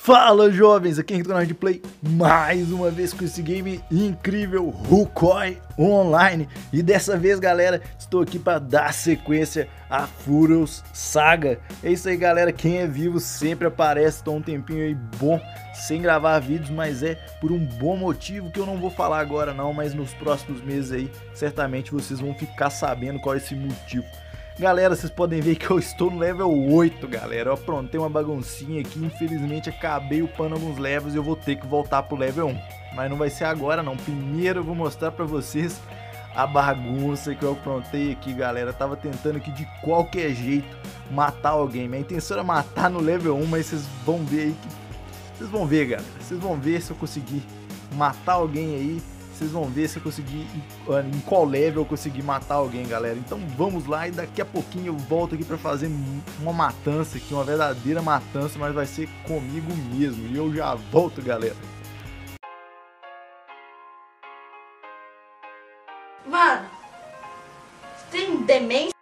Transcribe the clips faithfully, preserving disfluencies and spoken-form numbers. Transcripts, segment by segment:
Fala jovens, aqui é o canal de Play, mais uma vez com esse game incrível, Wukong Online. E dessa vez, galera, estou aqui para dar sequência a Furous Saga. É isso aí, galera, quem é vivo sempre aparece. Estou um tempinho aí bom sem gravar vídeos, mas é por um bom motivo que eu não vou falar agora não, mas nos próximos meses aí, certamente vocês vão ficar sabendo qual é esse motivo. Galera, vocês podem ver que eu estou no level oito, galera. Eu aprontei uma baguncinha aqui, infelizmente acabei upando alguns levels e eu vou ter que voltar pro level um. Mas não vai ser agora não, primeiro eu vou mostrar pra vocês a bagunça que eu aprontei aqui, galera. Eu tava tentando aqui de qualquer jeito matar alguém. Minha intenção era matar no level um, mas vocês vão ver aí que... Vocês vão ver, galera. Vocês vão ver se eu conseguir matar alguém aí. Vocês vão ver se eu conseguir, em qual level eu consegui matar alguém, galera. Então vamos lá e daqui a pouquinho eu volto aqui pra fazer uma matança aqui, uma verdadeira matança, mas vai ser comigo mesmo. E eu já volto, galera. Mano, você tem demência?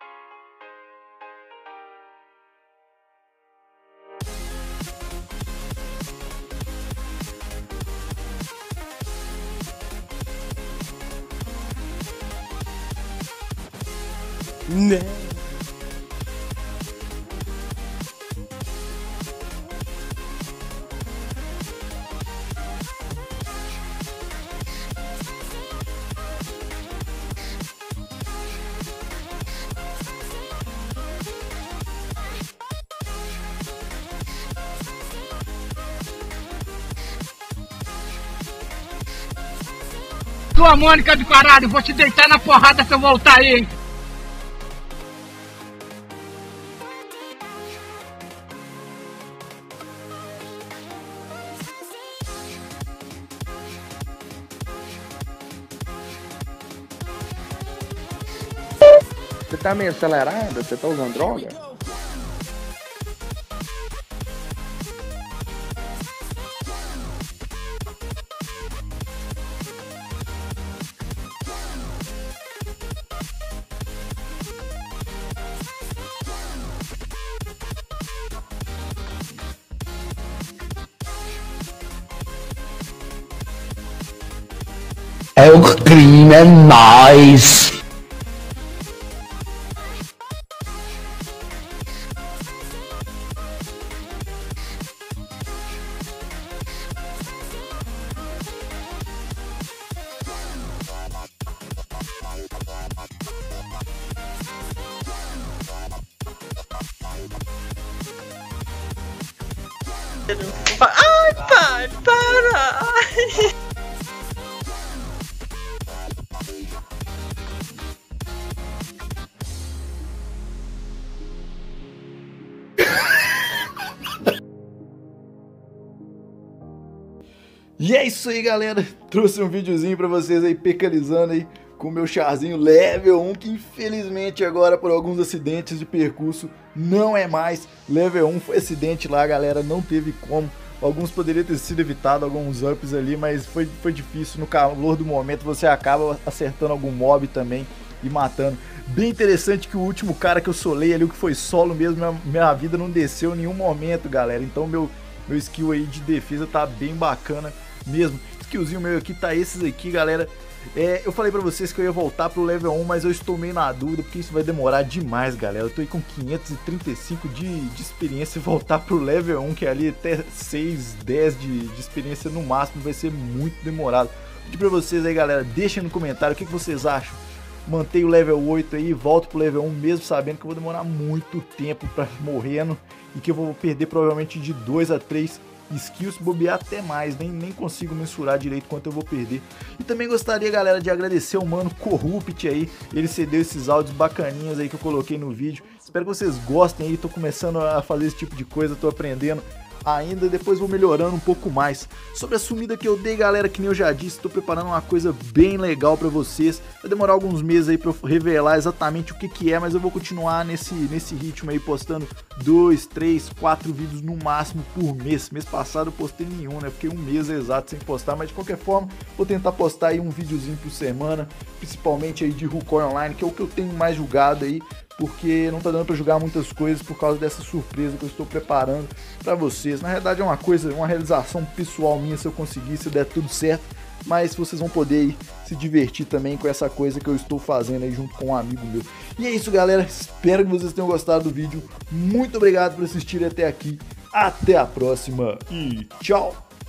Não. Tua Mônica do caralho, vou te deitar na porrada se eu voltar aí, hein? Você tá meio acelerado? Você tá usando droga? É o crime, é nóis! Ai, pai, para! Ai. E é isso aí, galera, trouxe um videozinho pra vocês aí, pecalizando aí com o meu charzinho level um, que infelizmente agora por alguns acidentes de percurso não é mais level um, foi acidente lá, galera, não teve como, alguns poderiam ter sido evitado, alguns ups ali, mas foi, foi difícil, no calor do momento você acaba acertando algum mob também e matando. Bem interessante que o último cara que eu solei ali, o que foi solo mesmo, minha, minha vida não desceu em nenhum momento, galera, então meu, meu skill aí de defesa tá bem bacana mesmo. Skillzinho meu aqui tá esses aqui, galera. É, eu falei pra vocês que eu ia voltar pro level um, mas eu estou meio na dúvida, porque isso vai demorar demais, galera. Eu tô aí com quinhentos e trinta e cinco de, de experiência, e voltar pro level um, que é ali até seis, dez de, de experiência no máximo, vai ser muito demorado. Vou pedir pra vocês aí, galera, deixem no comentário o que, que vocês acham. Mantenho o level oito aí, volto pro level um, mesmo sabendo que eu vou demorar muito tempo pra morrendo, e que eu vou perder provavelmente de dois a três skills, bobear até mais, nem, nem consigo mensurar direito quanto eu vou perder. E também gostaria, galera, de agradecer ao mano Corrupt aí, ele cedeu esses áudios bacaninhos aí que eu coloquei no vídeo. Espero que vocês gostem aí, tô começando a fazer esse tipo de coisa, tô aprendendo ainda, depois vou melhorando um pouco mais. Sobre a sumida que eu dei, galera, que nem eu já disse, tô preparando uma coisa bem legal pra vocês. Vai demorar alguns meses aí pra eu revelar exatamente o que que é, mas eu vou continuar nesse, nesse ritmo aí, postando dois, três, quatro vídeos no máximo por mês. Mês passado eu postei nenhum, né? Fiquei um mês exato sem postar, mas de qualquer forma, vou tentar postar aí um videozinho por semana, principalmente aí de Wukong Online, que é o que eu tenho mais jogado aí. porque não tá dando pra jogar muitas coisas por causa dessa surpresa que eu estou preparando pra vocês. Na verdade é uma coisa, uma realização pessoal minha, se eu conseguir, se der tudo certo, mas vocês vão poder aí se divertir também com essa coisa que eu estou fazendo aí junto com um amigo meu. E é isso, galera, espero que vocês tenham gostado do vídeo, muito obrigado por assistirem até aqui, até a próxima e tchau!